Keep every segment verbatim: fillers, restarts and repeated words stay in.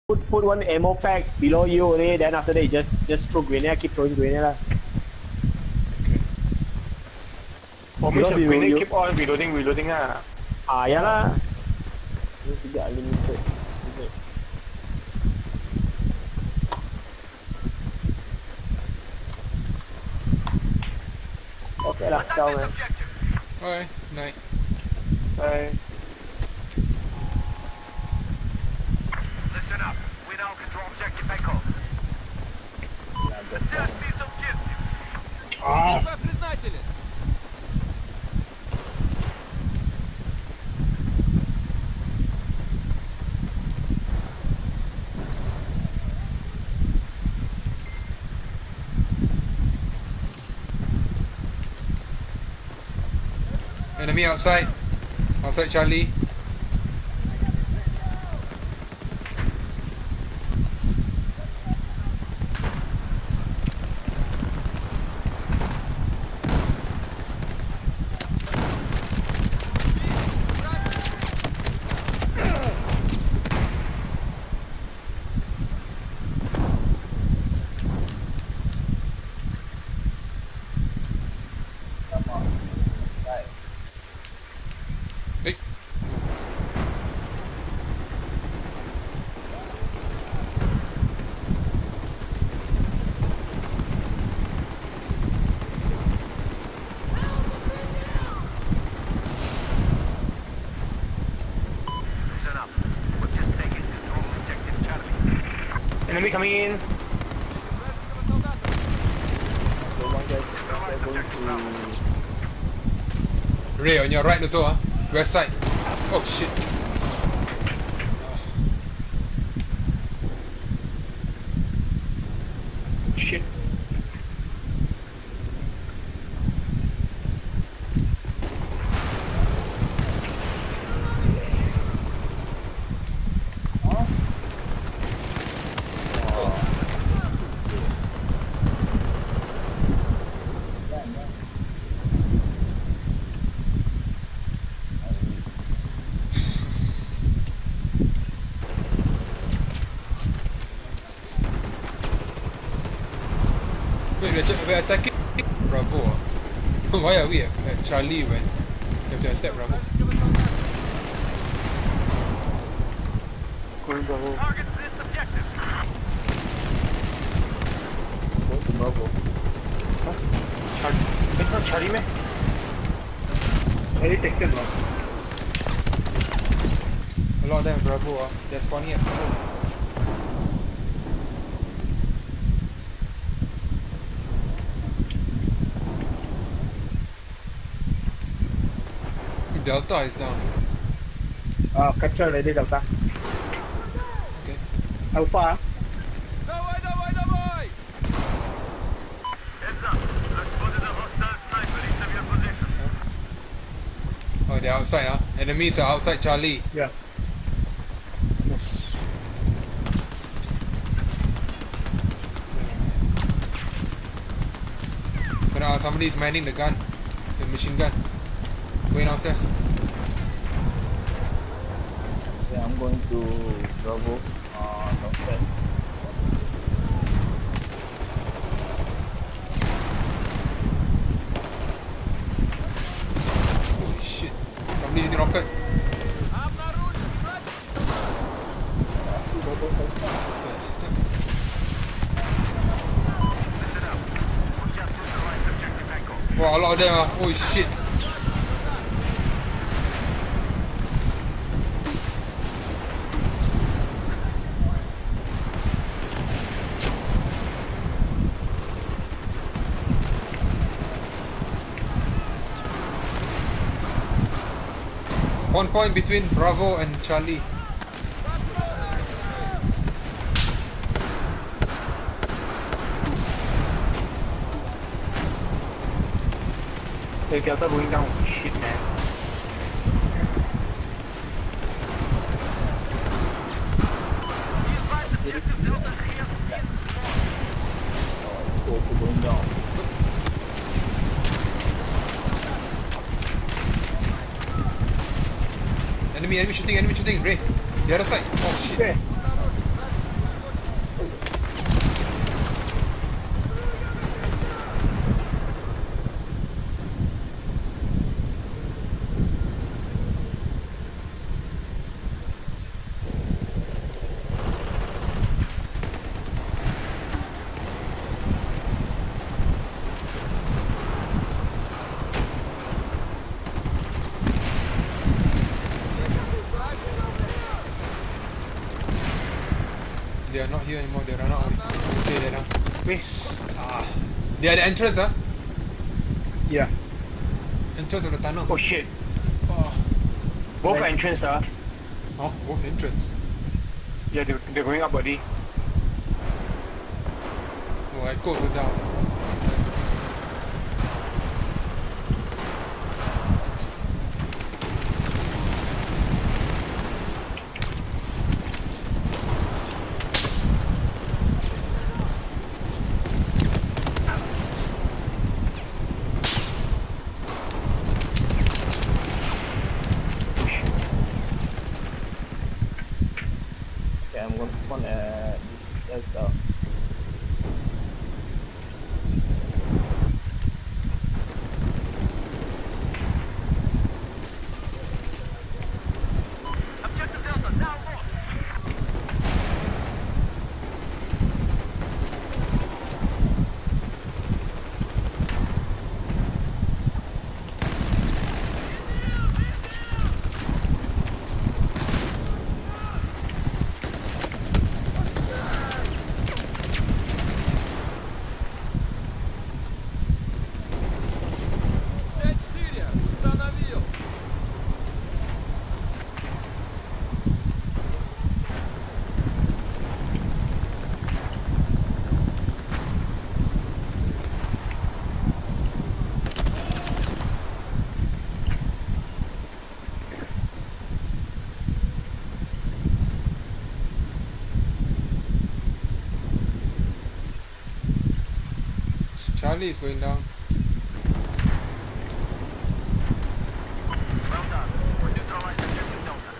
Put put one ammo pack below you only. Then after that, you just just throw grenade. Keep throwing grenade lah. For me, the grenade keep on reloading, reloading lah. Ah, ya lah. Ini tidak unlimited. Okay lah, ciao man. Alright, night. Bye. Listen up. We now control objective Echo. Just this objective. Ah. Enemy outside. Outside Charlie. Enemy coming in. Ray, on your right also, ah. West side. Oh shit. Shit. Wait, we're, we're attacking Bravo. Why are we at, at Charlie when we have to attack Bravo? Going Bravo. Target this objective. Going to Bravo. Huh? Charlie. It's not Charlie, man. Charlie takes it, man. A lot of them Bravo, ah. They're spawning at Bravo. Delta is down. Ah, capture already Delta. Okay. Alpha. Давай, давай, давай! Heads up. I spotted a hostile sniper east of your position. Oh, they're outside, ah. Enemies are outside Charlie. Yeah. But uh, somebody's manning the gun, the machine gun. Going downstairs. Yeah, I'm going to Bravo. Uh, downstairs. Holy shit. Somebody in the rocket. Wow, a lot of them ah. Holy shit. Spawn point between Bravo and Charlie. Hey, Delta going down. Shit, man. Going down. Enemy, enemy shooting, enemy shooting. Ray, the other side. Oh shit. Okay. They are not here anymore. They run out. Okay, they're down. Wait. Ah, they are the entrance, huh? Yeah. Entrance of the tunnel. Oh shit. Oh, Both entrance ah. oh both entrance. Yeah, they, they're going up already. Oh, I go down. Okay, I'm gonna spawn at this uh, Objective Delta now lost. Charlie is going down. Well done. We're neutralized Objective Delta.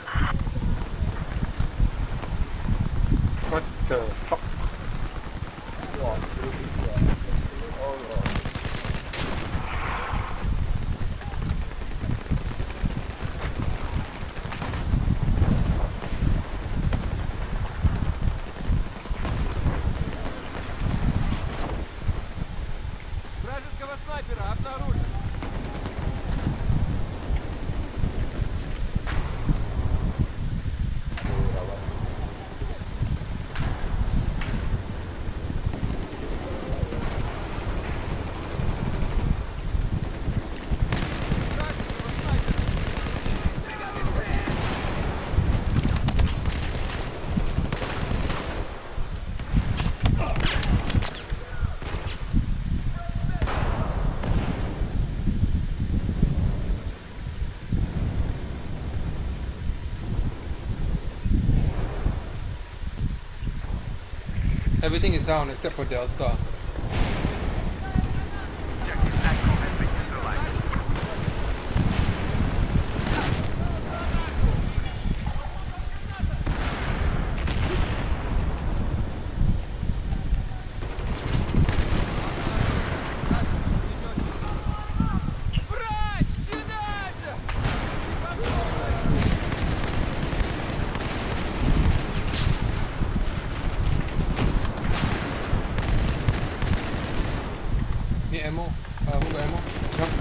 What the fuck? Вражеского снайпера обнаружен. Вражеского снайпера. Everything is down except for Delta. Objective Echo has been neutralized. Врач, сюда же! Need ammo. Uh, who got ammo? Jump.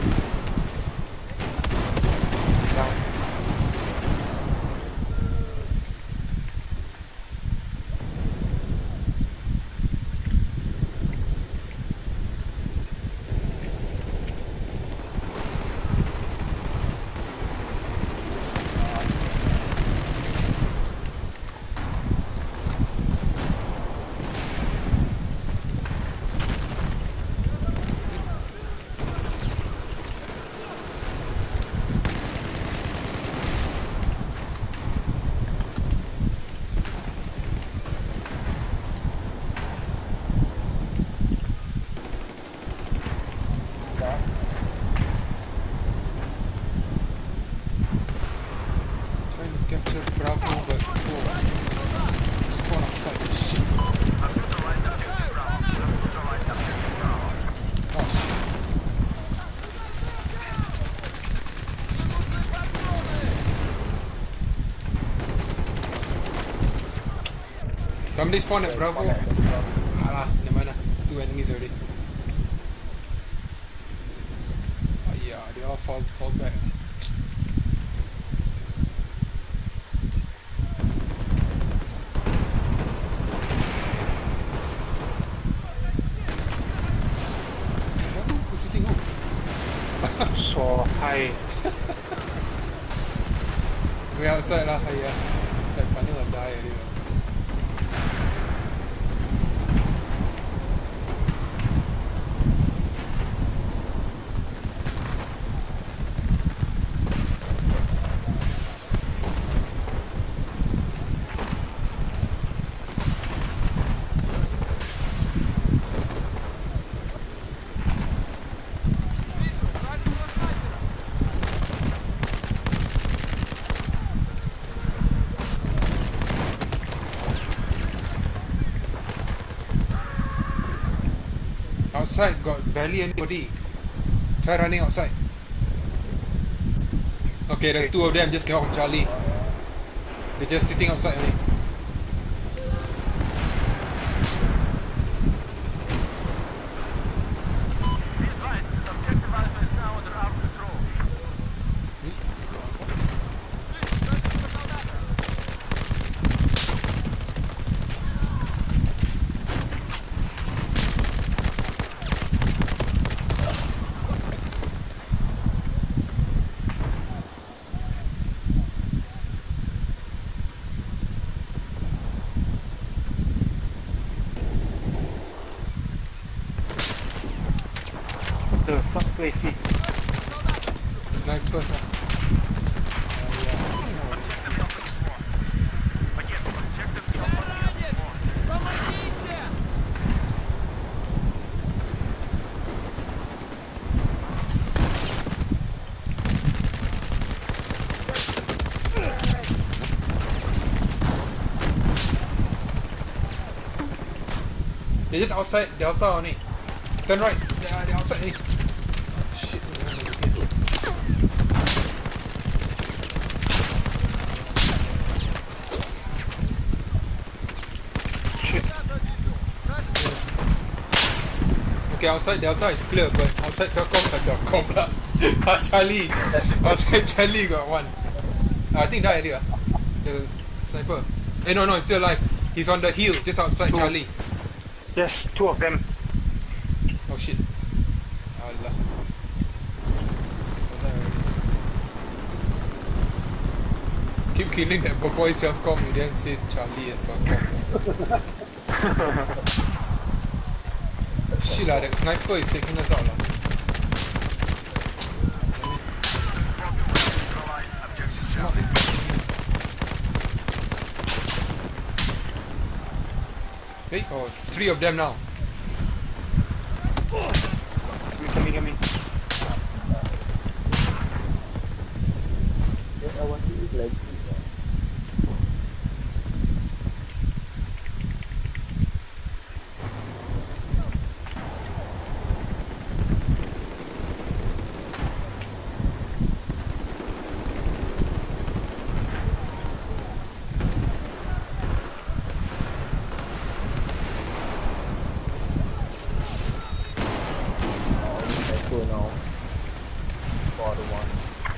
Trying to capture Bravo, but oh, spawn outside. Shit. I've neutralized Objective Bravo. I've neutralized Objective Bravo. Oh shit. Somebody spawned at Bravo. Alah, never mind. Two enemies already. Oh yeah, they all fall fall back. Hi. We outside lah, yeah. That panel will die already. Вижу, вражеского снайпера. Outside got barely anybody. Try running outside. Okay, there's two of them just came out from Charlie. They're just sitting outside only. Be advised, objective Alpha is now under our control. Вижу, вражеского солдата. The fuck place is. Snipers ah. Uh, yeah, it's not worth it. Агент, objective Я ранен! Помогите! They're just outside Delta only. Turn right. They're, they're outside only. Shit. Солдата вижу. Вражеского. Okay, outside Delta is clear, but outside Falcom, that's Falcom lah. Ah, Charlie. Outside Charlie got one. I think that area. The sniper. Eh, no, no, he's still alive. He's on the hill, just outside Two. Charlie. Yes, two of them. Oh shit. Allah. Keep killing that boy Selcom, you didn't say Charlie as Selcom. Shit lah, that sniper is taking us out lah. Smart. Hey, oh, three of them now. Coming, coming. I want to eat like now. For the one.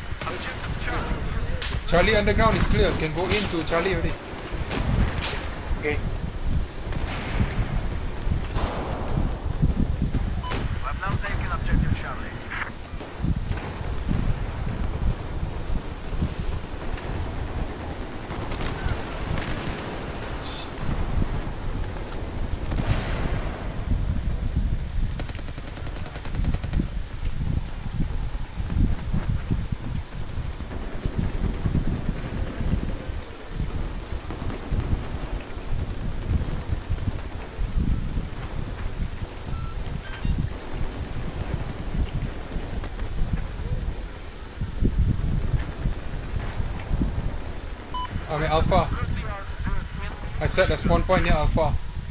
Charlie underground is clear. Can go into Charlie already. Okay. I've now taken objective Charlie. I'm at Alpha. I set the spawn point near Alpha.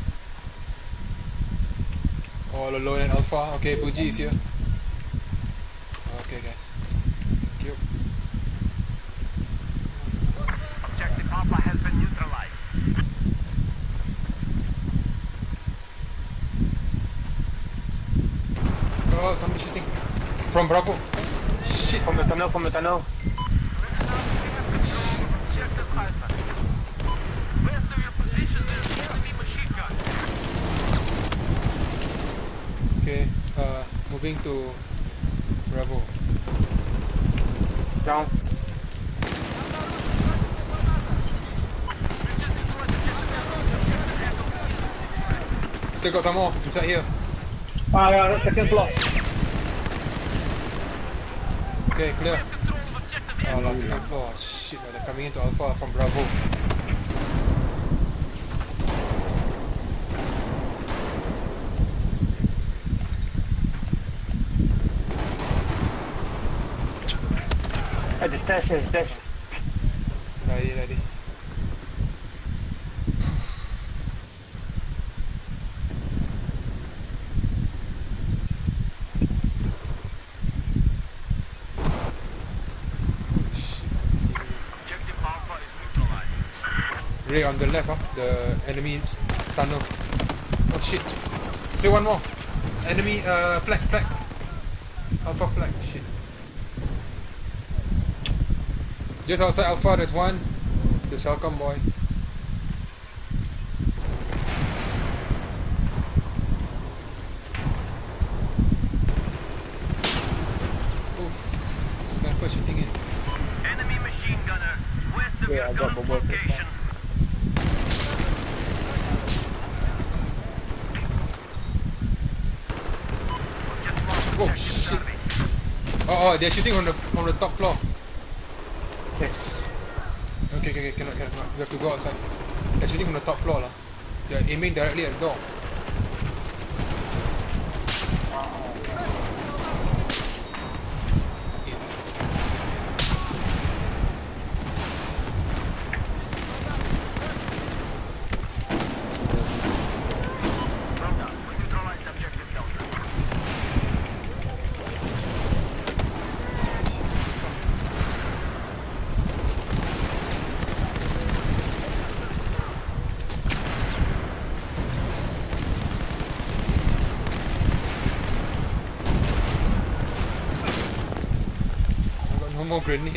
All alone in Alpha. Okay, Buji is here. Okay, guys. Thank you. Objective Alpha has been neutralized. Oh, somebody shooting. From Bravo. Shit. From the tunnel, from the tunnel. Objective Alpha. West of your position, there's enemy machine gun. Okay, uh, moving to Bravo. Down. Still got some more inside here. Ah, yeah, second floor. Okay, clear. Oh, last second floor. Shit, man, they're coming into Alpha from Bravo. At the stairs, at the stairs. Lari, lari. Objective Alpha is neutralized. Ray on the left, huh? The enemy tunnel. Oh shit. Still one more. Enemy uh flag, flag. Alpha flag, shit. Just outside Alpha, there's one. The Salcom boy. Oof. Sniper shooting it. Enemy machine gunner west of Yeah, your I got gun the word. location. Oh shit. Oh, oh, they're shooting on the on the top floor. Yes. Okay, okay, okay, cannot, cannot, cannot. We have to go outside. They're shooting from the top floor lah. They're aiming directly at the door. Delta, we neutralized objective Delta. I got no more grenade.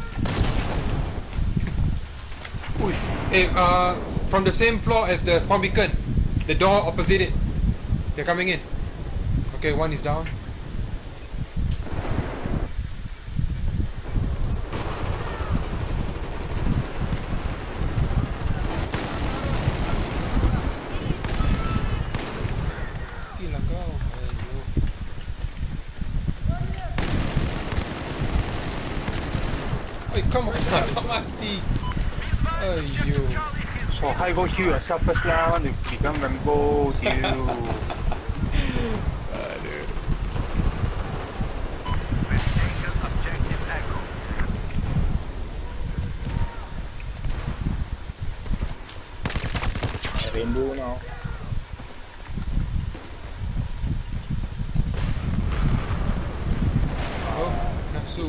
Ui. Hey, uh, from the same floor as the spawn beacon, the door opposite it. They're coming in. Okay, one is down. Gila kau. Ayo. Oi, come on, tak mati. Ayo. So I go heal yourself first lah. Want to become Rambo, you. Aduh. We've taken objective Echo. Rainbow now. Oh, nafsu.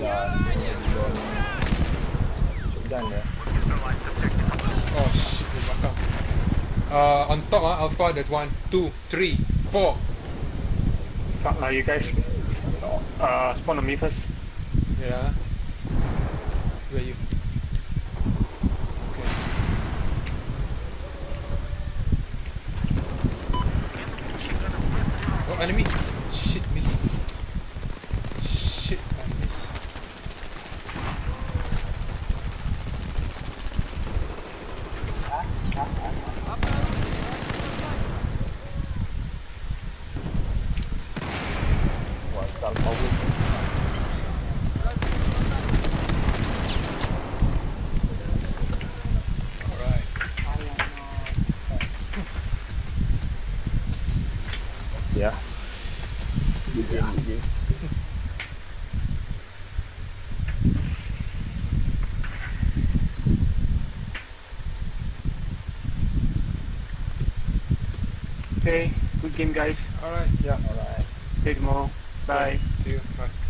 Shotgun ya. Neutralized objective Alpha. Oh shit, di belakang. Uh, on top ah, Alpha, there's one, two, three, four. Fuck lah, you guys. Uh, spawn on me first. Yeah. Where are you? Okay. Oh, enemy! Shit, miss. Shit, I miss. Wah, start power. Alright. Ya. Good game, good game. Okay, good game guys. Alright. Ya, alright. See you tomorrow. Bye. See you. Bye.